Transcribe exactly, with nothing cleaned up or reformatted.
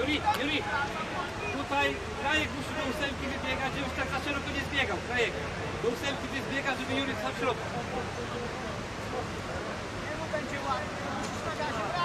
Juri, Juri, tutaj Krajek musi do ósemki wybiegać, żebyś tak za szeroko nie zbiegał. Krajek, do ósemki ty zbiega, żeby Juri stał w środku. Jemu będzie łatwo.